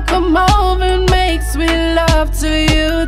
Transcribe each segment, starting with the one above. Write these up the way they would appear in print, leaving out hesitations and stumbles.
come over and make sweet love to you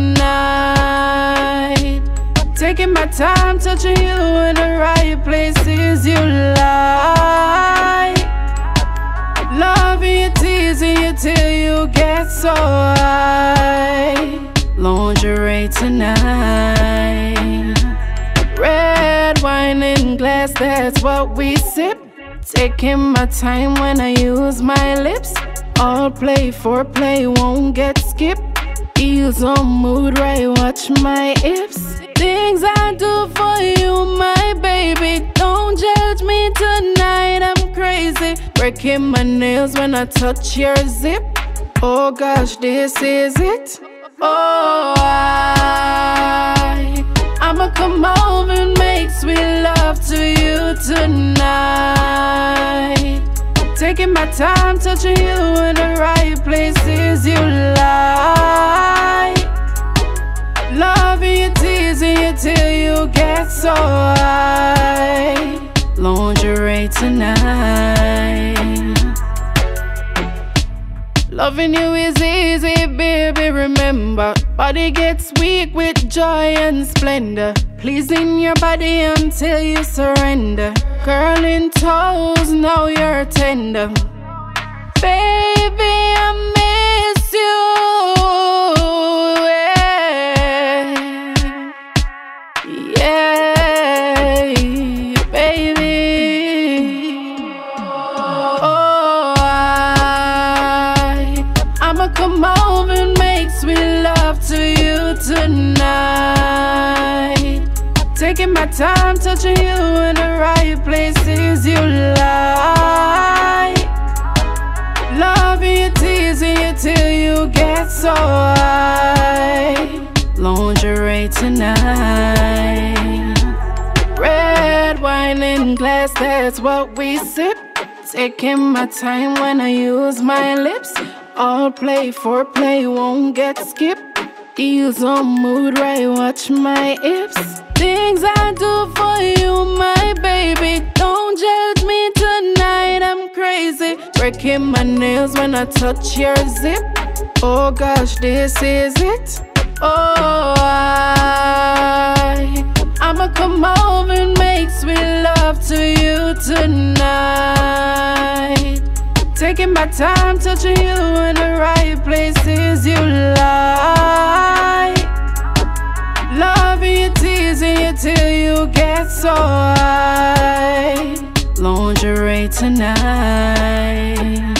tonight. Taking my time, touching you in the right places you like. Loving you, teasing you till you get so high. Lingerie tonight. Red wine in glass, that's what we sip. Taking my time when I use my lips. All play, foreplay, won't get skipped. Heels on mood, right, watch my hips. Things I do for you, my baby. Don't judge me tonight, I'm crazy. Breaking my nails when I touch your zip. Oh gosh, this is it. Oh, I'ma come over and make sweet love to you tonight. Taking my time, touching you in the right places you like. Loving you, teasing you till you get so high. Lingerie tonight. Loving you is easy, baby, remember. Body gets weak with joy and splendor. Pleasing your body until you surrender. Curling toes, now you're tender. Baby, I miss you, yeah, baby. Oh, I'ma come over and make sweet love to you tonight. Taking my time, touching you in the right places you like. Loving you, teasing you till you get so high. Lingerie tonight. Red wine in glass, that's what we sip. Taking my time when I use my lips. All play, foreplay, won't get skipped. Heels on mood, right, watch my hips. Things I do for you, my baby. Don't judge me tonight, I'm crazy. Breaking my nails when I touch your zip. Oh gosh, this is it. Oh, I'ma come over and make sweet love to you tonight. Taking my time, touching you in the right places you like. Loving you, teasing you till you get so high. Lingerie tonight.